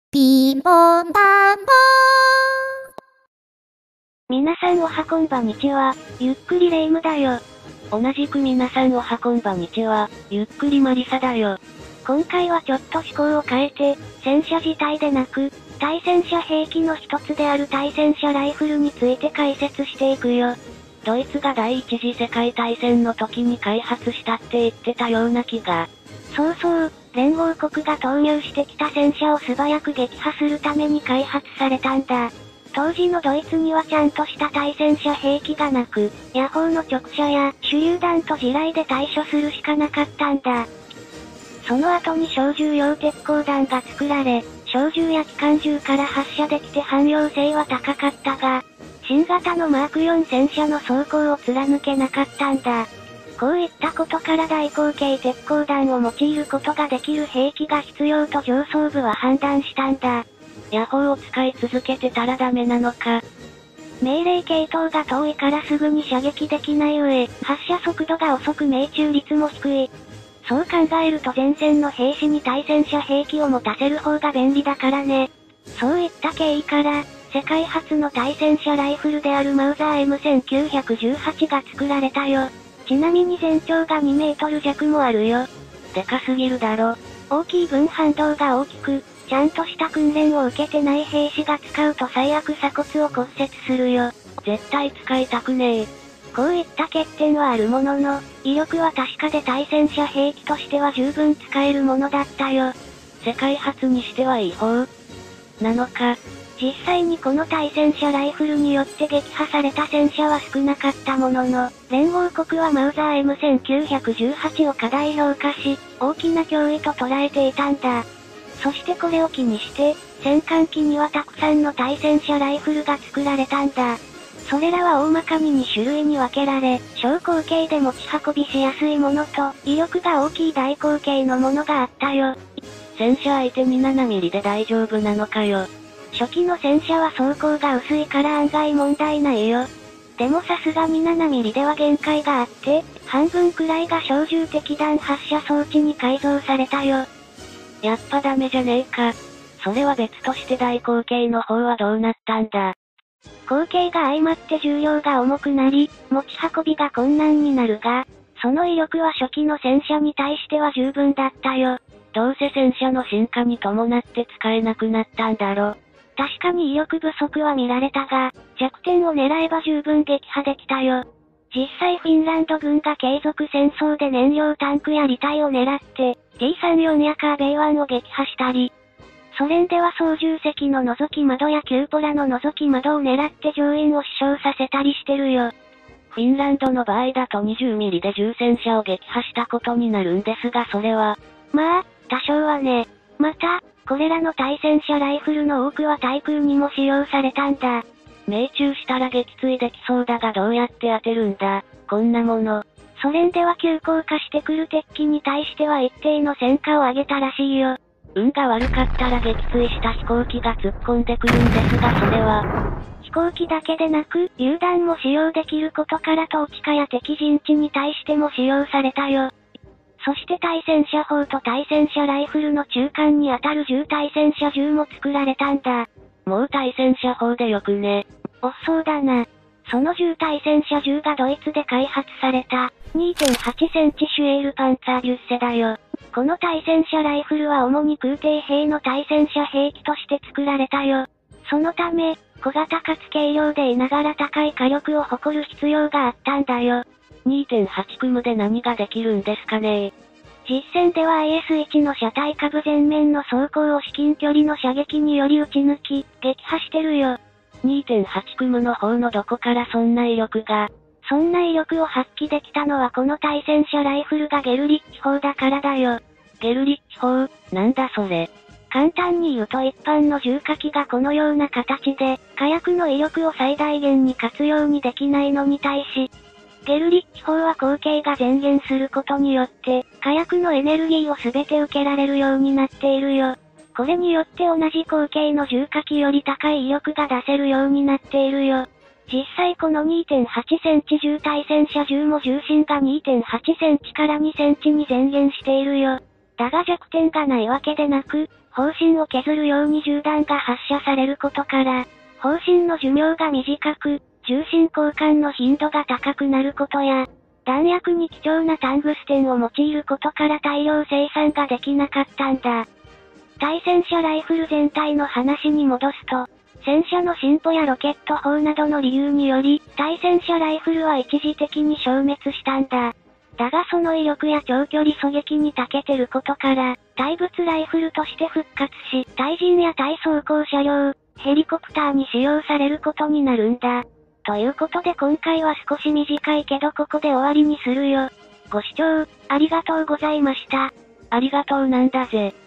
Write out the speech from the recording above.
ピンポンパンポーン。 皆さんおはこんばんちは、ゆっくりレ夢ムだよ。 同じく皆さんおはこんばんちは、ゆっくりマリサだよ。 今回はちょっと趣向を変えて、戦車自体でなく、対戦車兵器の一つである対戦車ライフルについて解説していくよ。 ドイツが第一次世界大戦の時に開発したって言ってたような気が。 そうそう、連合国が投入してきた戦車を素早く撃破するために開発されたんだ。当時のドイツにはちゃんとした対戦車兵器がなく、野砲の直射や手榴弾と地雷で対処するしかなかったんだ。その後に小銃用鉄鋼弾が作られ、小銃や機関銃から発射できて汎用性は高かったが、新型のマーク4戦車の装甲を貫けなかったんだ。こういったことから大口径鉄鋼弾を用いることができる兵器が必要と上層部は判断したんだ。 野砲を使い続けてたらダメなのか。 命令系統が遠いからすぐに射撃できない上、発射速度が遅く命中率も低い。そう考えると前線の兵士に対戦車兵器を持たせる方が便利だからね。そういった経緯から、世界初の対戦車ライフルであるマウザー M1918 が作られたよ。ちなみに全長が2メートル弱もあるよ。 でかすぎるだろ。 大きい分反動が大きく、ちゃんとした訓練を受けてない兵士が使うと最悪鎖骨を骨折するよ。 絶対使いたくねえ。 こういった欠点はあるものの、威力は確かで対戦車兵器としては十分使えるものだったよ。 世界初にしてはいい方なのか。 実際にこの対戦車ライフルによって撃破された戦車は少なかったものの、連合国はマウザー M1918 を過大評価し、大きな脅威と捉えていたんだ。そしてこれを機にして、戦艦機にはたくさんの対戦車ライフルが作られたんだ。それらは大まかに2種類に分けられ、小口径で持ち運びしやすいものと、威力が大きい大口径のものがあったよ。 戦車相手に7ミリで大丈夫なのかよ。 初期の戦車は装甲が薄いから案外問題ないよ。でもさすがに7ミリでは限界があって、半分くらいが小銃敵弾発射装置に改造されたよ。 やっぱダメじゃねえか。それは別として大口径の方はどうなったんだ。 口径が相まって重量が重くなり、持ち運びが困難になるが、その威力は初期の戦車に対しては十分だったよ。 どうせ戦車の進化に伴って使えなくなったんだろ。 確かに威力不足は見られたが、弱点を狙えば十分撃破できたよ。実際フィンランド軍が継続戦争で燃料タンクや履帯を狙って、T34 やカーベイ1を撃破したり、ソ連では操縦席の覗き窓やキューポラの覗き窓を狙って乗員を死傷させたりしてるよ。 フィンランドの場合だと20ミリで重戦車を撃破したことになるんですがそれは、 まあ、多少はね。また、これらの対戦車ライフルの多くは対空にも使用されたんだ。 命中したら撃墜できそうだがどうやって当てるんだ、こんなもの。 ソ連では急降下してくる敵機に対しては一定の戦果を上げたらしいよ。 運が悪かったら撃墜した飛行機が突っ込んでくるんですがそれは、 飛行機だけでなく、榴弾も使用できることから統治下や敵陣地に対しても使用されたよ。そして対戦車砲と対戦車ライフルの中間にあたる重対戦車銃も作られたんだ。 もう対戦車砲でよくね。 そうだな。その重対戦車銃がドイツで開発された 2.8 センチシュエールパンツァービュッセだよ。この対戦車ライフルは主に空挺兵の対戦車兵器として作られたよ。そのため、小型かつ軽量でいながら高い火力を誇る必要があったんだよ。 2.8 クムで何ができるんですかね。 実戦では IS-1 の車体下部前面の装甲を至近距離の射撃により撃ち抜き、撃破してるよ。 2.8 クムの方のどこからそんな威力が。 そんな威力を発揮できたのはこの対戦車ライフルがゲルリッチ砲だからだよ。 ゲルリッチ砲、なんだそれ。 簡単に言うと一般の重火器がこのような形で、火薬の威力を最大限に活用にできないのに対し、ゲルリッチ砲は口径が前減することによって、火薬のエネルギーをすべて受けられるようになっているよ。これによって同じ口径の重火器より高い威力が出せるようになっているよ。実際この 2.8 センチ重対戦車銃も重心が 2.8 センチから2センチに前減しているよ。 だが弱点がないわけでなく、砲身を削るように銃弾が発射されることから、砲身の寿命が短く、重心交換の頻度が高くなることや、弾薬に貴重なタングステンを用いることから大量生産ができなかったんだ。対戦車ライフル全体の話に戻すと、戦車の進歩やロケット砲などの理由により、対戦車ライフルは一時的に消滅したんだ。だがその威力や長距離狙撃に長けてることから、対物ライフルとして復活し、対人や対装甲車両、ヘリコプターに使用されることになるんだ。ということで今回は少し短いけどここで終わりにするよ。ご視聴、ありがとうございました。 ありがとうなんだぜ。